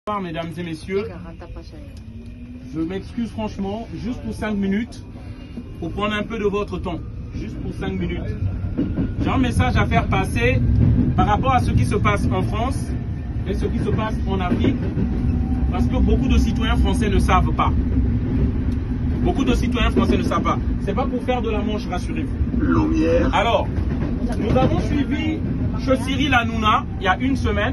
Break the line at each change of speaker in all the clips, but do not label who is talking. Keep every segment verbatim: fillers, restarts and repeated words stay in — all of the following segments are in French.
Bonsoir mesdames et messieurs, je m'excuse franchement, juste pour cinq minutes, pour prendre un peu de votre temps, juste pour cinq minutes. J'ai un message à faire passer par rapport à ce qui se passe en France et ce qui se passe en Afrique, parce que beaucoup de citoyens français ne savent pas. Beaucoup de citoyens français ne savent pas. C'est pas pour faire de la manche, rassurez-vous. Alors, nous avons suivi chez Cyril Hanouna, il y a une semaine,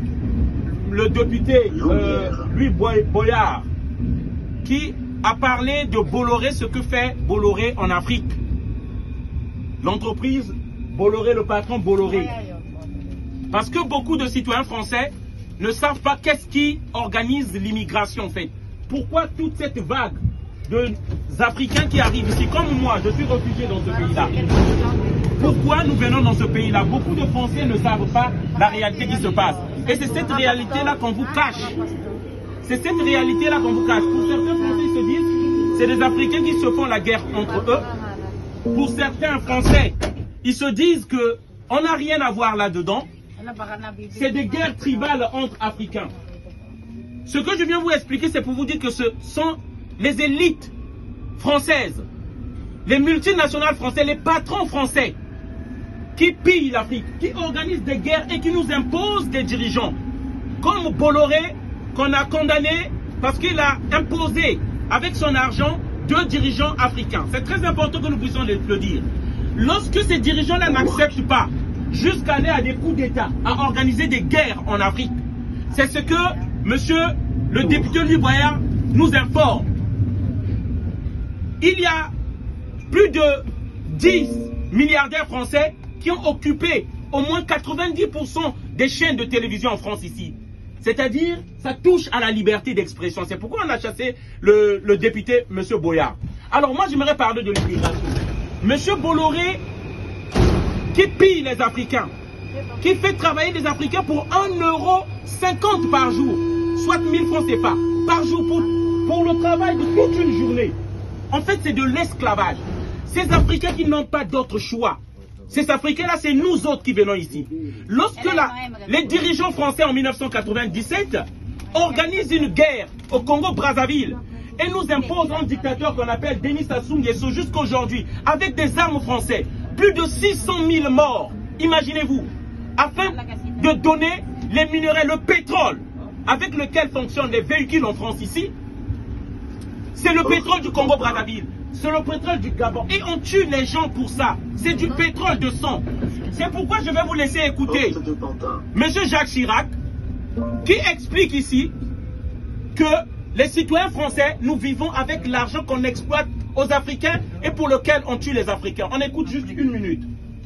le député euh, Louis Boyard, qui a parlé de Bolloré, ce que fait Bolloré en Afrique. L'entreprise Bolloré, le patron Bolloré. Parce que beaucoup de citoyens français ne savent pas qu'est-ce qui organise l'immigration en fait. Pourquoi toute cette vague de Africains qui arrivent ici, comme moi, je suis réfugié dans ce pays-là. Pourquoi nous venons dans ce pays-là? Beaucoup de Français ne savent pas la réalité qui se passe. Et c'est cette réalité-là qu'on vous cache. C'est cette réalité-là qu'on vous cache. Pour certains Français, ils se disent, c'est des Africains qui se font la guerre entre eux. Pour certains Français, ils se disent qu'on n'a rien à voir là-dedans. C'est des guerres tribales entre Africains. Ce que je viens vous expliquer, c'est pour vous dire que ce sont les élites françaises, les multinationales françaises, les patrons français qui pillent l'Afrique, qui organisent des guerres et qui nous imposent des dirigeants. Comme Bolloré, qu'on a condamné parce qu'il a imposé avec son argent deux dirigeants africains. C'est très important que nous puissions le dire. Lorsque ces dirigeants-là n'acceptent pas jusqu'à aller à des coups d'État, à organiser des guerres en Afrique, c'est ce que monsieur le député Louis Boyard nous informe. Il y a plus de dix milliardaires français qui ont occupé au moins quatre-vingt-dix pour cent des chaînes de télévision en France ici. C'est-à-dire, ça touche à la liberté d'expression. C'est pourquoi on a chassé le, le député M. Boyard. Alors moi, j'aimerais parler de l'immigration. M. Bolloré, qui pille les Africains, qui fait travailler les Africains pour un euro cinquante par jour, soit mille francs C F A par jour pour, pour le travail de toute une journée. En fait, c'est de l'esclavage. Ces Africains qui n'ont pas d'autre choix. Ces Africains-là, c'est nous autres qui venons ici. Lorsque la, les dirigeants français en mille neuf cent quatre-vingt-dix-sept organisent une guerre au Congo-Brazzaville et nous imposent un dictateur qu'on appelle Denis Sassou Nguesso jusqu'aujourd'hui, avec des armes françaises, plus de six cent mille morts, imaginez-vous, afin de donner les minerais, le pétrole, avec lequel fonctionnent les véhicules en France ici. C'est le pétrole du Congo-Brazzaville. C'est le pétrole du Gabon. Et on tue les gens pour ça. C'est du pétrole de sang. C'est pourquoi je vais vous laisser écouter Monsieur Jacques Chirac, qui explique ici que les citoyens français, nous vivons avec l'argent qu'on exploite aux Africains et pour lequel on tue les Africains. On écoute juste une minute.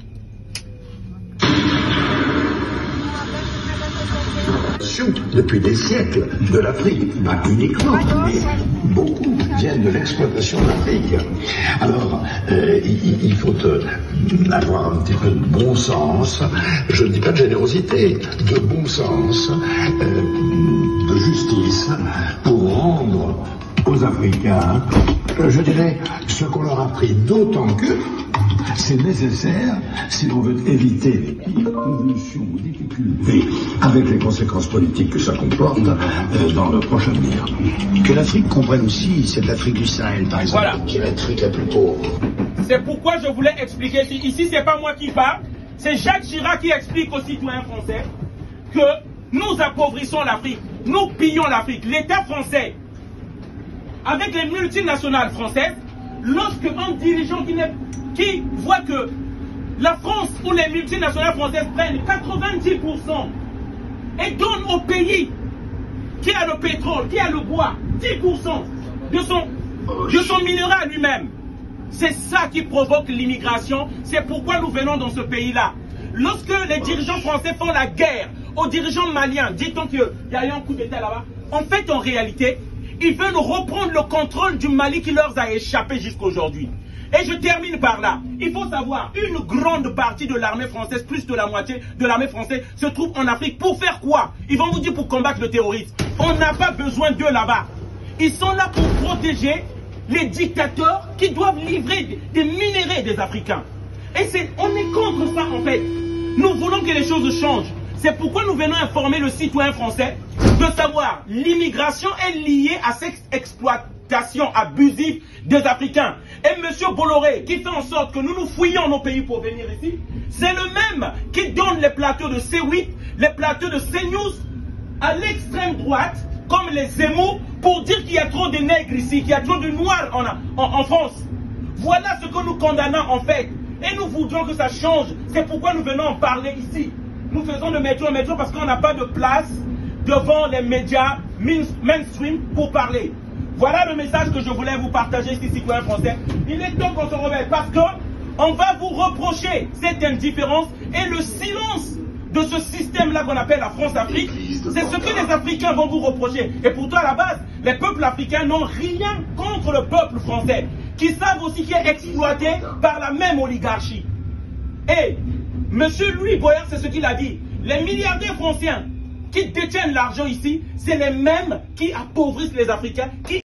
Depuis des siècles de l'Afrique, pas uniquement, mais beaucoup viennent de l'exploitation de l'Afrique. Alors, euh, il, il faut euh, avoir un petit peu de bon sens, je ne dis pas de générosité, de bon sens, euh, de justice, pour rendre aux Africains, euh, je dirais, ce qu'on leur a pris, d'autant que c'est nécessaire si l'on veut éviter des convulsions ou difficultés avec les conséquences politiques que ça comporte euh, dans le prochain avenir.
Que l'Afrique comprenne aussi, c'est l'Afrique du Sahel par exemple,
voilà,
qui est l'Afrique la plus pauvre.
C'est pourquoi je voulais expliquer, ici c'est pas moi qui parle, c'est Jacques Chirac qui explique aux citoyens français que nous appauvrissons l'Afrique, nous pillons l'Afrique. L'État français, avec les multinationales françaises, lorsque un dirigeant qui, qui voit que la France ou les multinationales françaises prennent quatre-vingt-dix pour cent et donnent au pays qui a le pétrole, qui a le bois, dix pour cent de son, de son minerai à lui-même, c'est ça qui provoque l'immigration. C'est pourquoi nous venons dans ce pays-là. Lorsque les dirigeants français font la guerre aux dirigeants maliens, dit-on qu'il y a eu un coup d'État là-bas, en fait, en réalité, ils veulent reprendre le contrôle du Mali qui leur a échappé jusqu'à aujourd'hui. Et je termine par là. Il faut savoir, une grande partie de l'armée française, plus de la moitié de l'armée française, se trouve en Afrique. Pour faire quoi? Ils vont vous dire pour combattre le terrorisme. On n'a pas besoin d'eux là-bas. Ils sont là pour protéger les dictateurs qui doivent livrer des minéraux des Africains. Et c'est, on est contre ça en fait. Nous voulons que les choses changent. C'est pourquoi nous venons informer le citoyen français de savoir l'immigration est liée à cette exploitation abusive des Africains. Et M. Bolloré, qui fait en sorte que nous nous fouillons nos pays pour venir ici, c'est le même qui donne les plateaux de C huit, les plateaux de CNews à l'extrême droite, comme les Zemmour, pour dire qu'il y a trop de nègres ici, qu'il y a trop de noirs en, en, en France. Voilà ce que nous condamnons en fait. Et nous voudrions que ça change. C'est pourquoi nous venons en parler ici. Nous faisons le métro, le métro parce qu'on n'a pas de place devant les médias mainstream pour parler. Voilà le message que je voulais vous partager ici, citoyens français. Il est temps qu'on se réveille parce que on va vous reprocher cette indifférence et le silence de ce système-là qu'on appelle la France-Afrique. C'est ce que les Africains vont vous reprocher. Et pourtant, à la base, les peuples africains n'ont rien contre le peuple français, qui savent aussi qu'il est exploité par la même oligarchie. Et M. Louis Boyard, c'est ce qu'il a dit. Les milliardaires français qui détiennent l'argent ici, c'est les mêmes qui appauvrissent les Africains, qui